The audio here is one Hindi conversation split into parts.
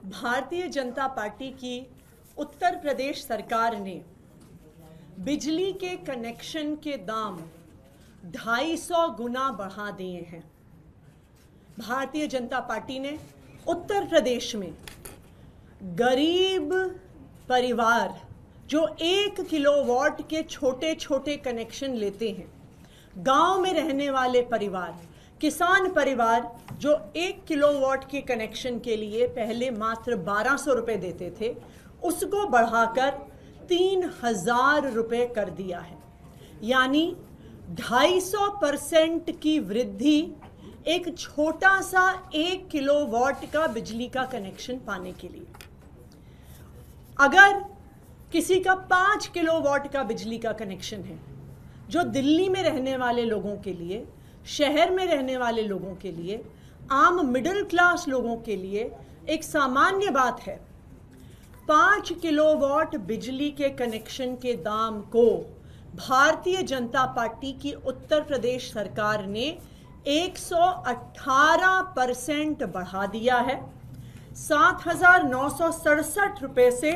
भारतीय जनता पार्टी की उत्तर प्रदेश सरकार ने बिजली के कनेक्शन के दाम 250 गुना बढ़ा दिए हैं। भारतीय जनता पार्टी ने उत्तर प्रदेश में गरीब परिवार जो 1 किलोवाट के छोटे छोटे कनेक्शन लेते हैं, गांव में रहने वाले परिवार, किसान परिवार जो 1 किलोवाट के कनेक्शन के लिए पहले मात्र 1200 रुपये देते थे, उसको बढ़ाकर 3000 रुपये कर दिया है। यानी 250% की वृद्धि एक छोटा सा 1 किलोवाट का बिजली का कनेक्शन पाने के लिए। अगर किसी का 5 किलोवाट का बिजली का कनेक्शन है, जो दिल्ली में रहने वाले लोगों के लिए, शहर में रहने वाले लोगों के लिए, आम मिडिल क्लास लोगों के लिए एक सामान्य बात है, 5 किलोवाट बिजली के कनेक्शन के दाम को भारतीय जनता पार्टी की उत्तर प्रदेश सरकार ने 118% बढ़ा दिया है। 7,967 रुपये से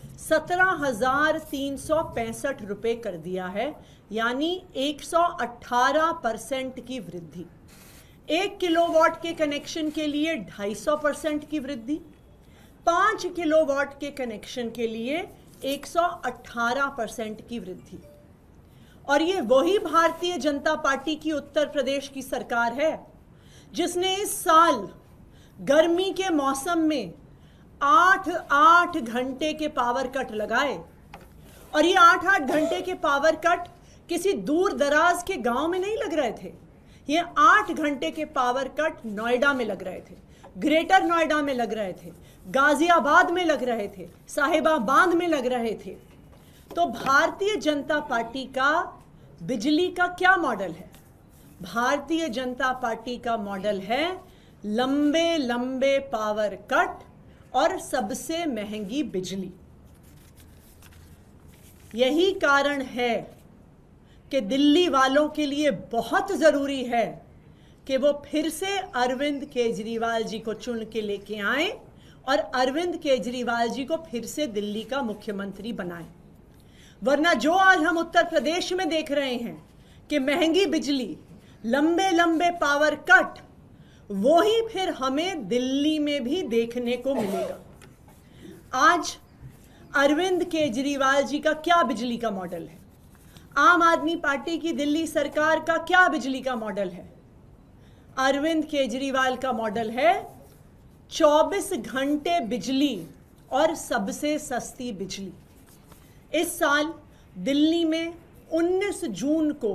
17,365 रुपये कर दिया है, यानी 118% की वृद्धि। 1 किलोवाट के कनेक्शन के लिए 250% की वृद्धि, 5 किलोवाट के कनेक्शन के लिए 118% की वृद्धि। और ये वही भारतीय जनता पार्टी की उत्तर प्रदेश की सरकार है जिसने इस साल गर्मी के मौसम में 8-8 घंटे के पावर कट लगाए। और ये 8-8 घंटे के पावर कट किसी दूर दराज के गांव में नहीं लग रहे थे। ये 8 घंटे के पावर कट नोएडा में लग रहे थे, ग्रेटर नोएडा में लग रहे थे, गाजियाबाद में लग रहे थे, साहिबाबाद में लग रहे थे। तो भारतीय जनता पार्टी का बिजली का क्या मॉडल है? भारतीय जनता पार्टी का मॉडल है लंबे लंबे पावर कट और सबसे महंगी बिजली। यही कारण है कि दिल्ली वालों के लिए बहुत ज़रूरी है कि वो फिर से अरविंद केजरीवाल जी को चुन के लेके आएं और अरविंद केजरीवाल जी को फिर से दिल्ली का मुख्यमंत्री बनाएं। वरना जो आज हम उत्तर प्रदेश में देख रहे हैं कि महंगी बिजली, लंबे लंबे पावर कट, वो ही फिर हमें दिल्ली में भी देखने को मिलेगा। आज अरविंद केजरीवाल जी का क्या बिजली का मॉडल है? आम आदमी पार्टी की दिल्ली सरकार का क्या बिजली का मॉडल है? अरविंद केजरीवाल का मॉडल है 24 घंटे बिजली और सबसे सस्ती बिजली। इस साल दिल्ली में 19 जून को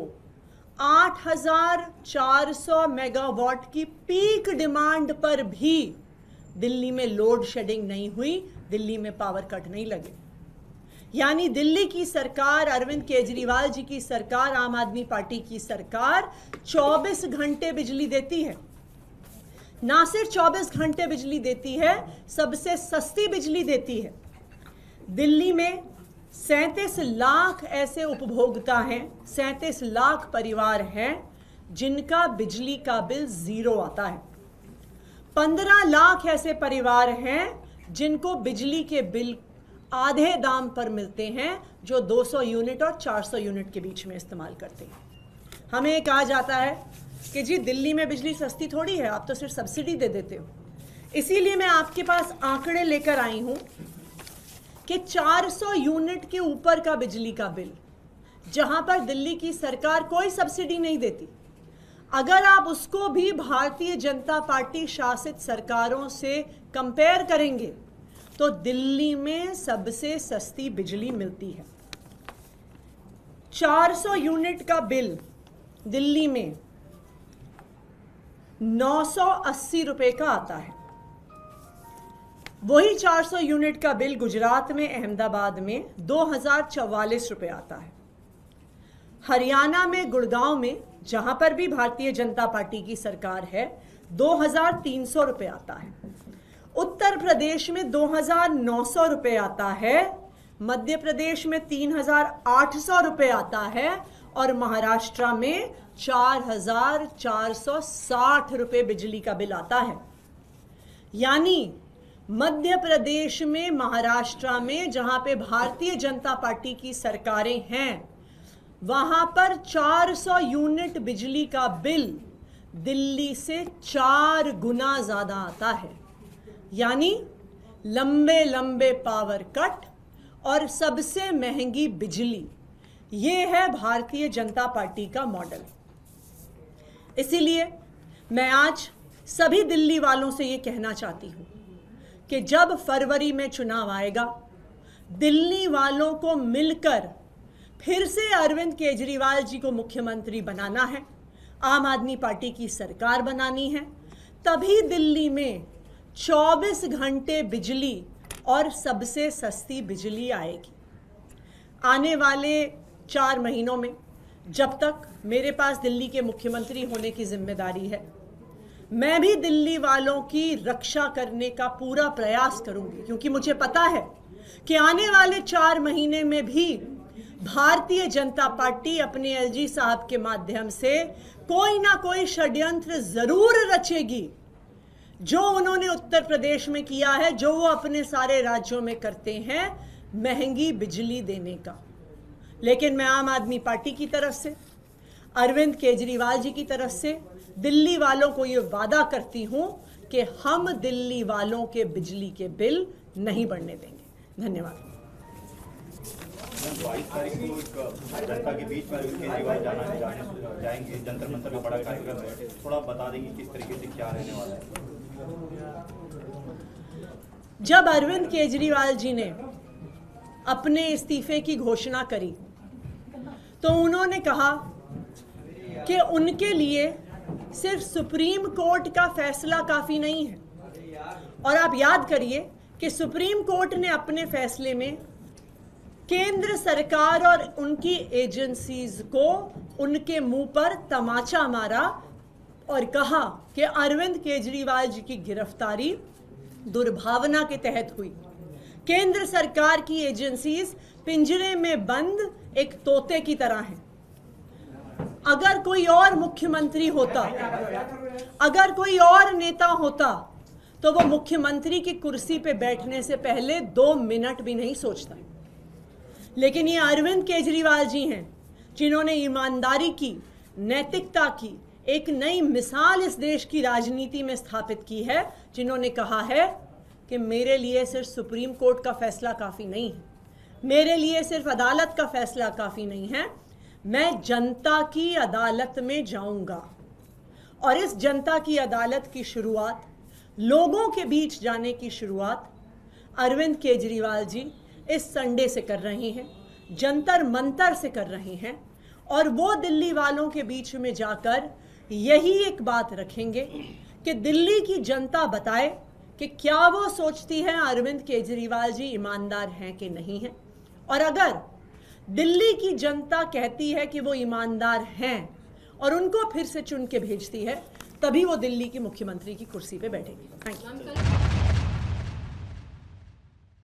8,400 मेगावाट की पीक डिमांड पर भी दिल्ली में लोड शेडिंग नहीं हुई, दिल्ली में पावर कट नहीं लगे। यानी दिल्ली की सरकार, अरविंद केजरीवाल जी की सरकार, आम आदमी पार्टी की सरकार 24 घंटे बिजली देती है। ना सिर्फ 24 घंटे बिजली देती है, सबसे सस्ती बिजली देती है। दिल्ली में 37 लाख ऐसे उपभोक्ता हैं, 37 लाख परिवार हैं जिनका बिजली का बिल 0 आता है। 15 लाख ऐसे परिवार हैं जिनको बिजली के बिल आधे दाम पर मिलते हैं, जो 200 यूनिट और 400 यूनिट के बीच में इस्तेमाल करते हैं। हमें कहा जाता है कि जी दिल्ली में बिजली सस्ती थोड़ी है, आप तो सिर्फ सब्सिडी दे देते हो। इसीलिए मैं आपके पास आंकड़े लेकर आई हूं कि 400 यूनिट के ऊपर का बिजली का बिल, जहां पर दिल्ली की सरकार कोई सब्सिडी नहीं देती, अगर आप उसको भी भारतीय जनता पार्टी शासित सरकारों से कंपेयर करेंगे तो दिल्ली में सबसे सस्ती बिजली मिलती है। 400 यूनिट का बिल दिल्ली में 980 रुपए का आता है। वही 400 यूनिट का बिल गुजरात में, अहमदाबाद में 2044 रुपए आता है। हरियाणा में, गुड़गांव में, जहां पर भी भारतीय जनता पार्टी की सरकार है, 2300 रुपए आता है। उत्तर प्रदेश में 2900 रुपए आता है, मध्य प्रदेश में 3800 रुपए आता है और महाराष्ट्र में 4,460 रुपए बिजली का बिल आता है। यानी मध्य प्रदेश में, महाराष्ट्र में, जहां पे भारतीय जनता पार्टी की सरकारें हैं, वहां पर 400 यूनिट बिजली का बिल दिल्ली से 4 गुना ज्यादा आता है। यानी लंबे लंबे पावर कट और सबसे महंगी बिजली, ये है भारतीय जनता पार्टी का मॉडल। इसीलिए मैं आज सभी दिल्ली वालों से ये कहना चाहती हूं कि जब फरवरी में चुनाव आएगा, दिल्ली वालों को मिलकर फिर से अरविंद केजरीवाल जी को मुख्यमंत्री बनाना है, आम आदमी पार्टी की सरकार बनानी है, तभी दिल्ली में 24 घंटे बिजली और सबसे सस्ती बिजली आएगी। आने वाले 4 महीनों में, जब तक मेरे पास दिल्ली के मुख्यमंत्री होने की जिम्मेदारी है, मैं भी दिल्ली वालों की रक्षा करने का पूरा प्रयास करूंगी, क्योंकि मुझे पता है कि आने वाले 4 महीने में भी भारतीय जनता पार्टी अपने एलजी साहब के माध्यम से कोई ना कोई षड्यंत्र जरूर रचेगी, जो उन्होंने उत्तर प्रदेश में किया है, जो वो अपने सारे राज्यों में करते हैं, महंगी बिजली देने का। लेकिन मैं आम आदमी पार्टी की तरफ से, अरविंद केजरीवाल जी की तरफ से दिल्ली वालों को ये वादा करती हूं कि हम दिल्ली वालों के बिजली के बिल नहीं बढ़ने देंगे। धन्यवाद। 22 तारीख को जनता के बीच में अरविंद केजरीवाल जाएंगे, जंतर मंतर का बड़ा कार्यक्रम है, थोड़ा बता देंगे किस तरीके से क्या रहने वाला है। जब अरविंद केजरीवाल जी ने अपने इस्तीफे की घोषणा करी तो उन्होंने कहा कि उनके लिए सिर्फ सुप्रीम कोर्ट का फैसला काफी नहीं है। और आप याद करिए कि सुप्रीम कोर्ट ने अपने फैसले में केंद्र सरकार और उनकी एजेंसीज को उनके मुंह पर तमाचा मारा और कहा कि अरविंद केजरीवाल जी की गिरफ्तारी दुर्भावना के तहत हुई। केंद्र सरकार की एजेंसीज पिंजरे में बंद एक तोते की तरह हैं। अगर कोई और मुख्यमंत्री होता, अगर कोई और नेता होता, तो वो मुख्यमंत्री की कुर्सी पे बैठने से पहले 2 मिनट भी नहीं सोचता। लेकिन ये अरविंद केजरीवाल जी हैं जिन्होंने ईमानदारी की, नैतिकता की एक नई मिसाल इस देश की राजनीति में स्थापित की है, जिन्होंने कहा है कि मेरे लिए सिर्फ सुप्रीम कोर्ट का फैसला काफी नहीं है, मेरे लिए सिर्फ अदालत का फैसला काफी नहीं है, मैं जनता की अदालत में जाऊंगा। और इस जनता की अदालत की शुरुआत, लोगों के बीच जाने की शुरुआत अरविंद केजरीवाल जी इस संडे से कर रहे हैं, जंतर मंतर से कर रहे हैं। और वो दिल्ली वालों के बीच में जाकर यही एक बात रखेंगे कि दिल्ली की जनता बताए कि क्या वो सोचती है अरविंद केजरीवाल जी ईमानदार हैं कि नहीं हैं। और अगर दिल्ली की जनता कहती है कि वो ईमानदार हैं और उनको फिर से चुन के भेजती है, तभी वो दिल्ली की मुख्यमंत्री की कुर्सी पे बैठेंगे। Thank you.